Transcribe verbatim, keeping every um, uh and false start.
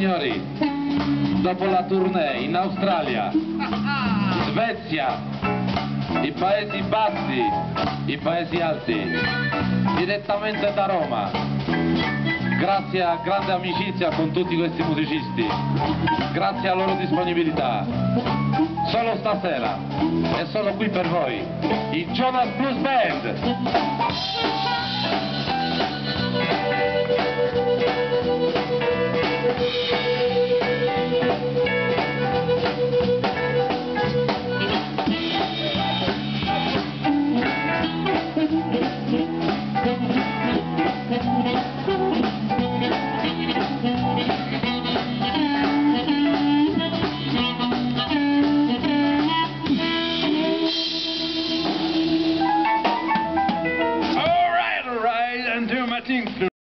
signori, dopo la tournée in Australia, Svezia, i Paesi Bassi, i Paesi Alti, direttamente da Roma, grazie a grande amicizia con tutti questi musicisti, grazie alla loro disponibilità, solo stasera e solo qui per voi, i Jonas Blues Band!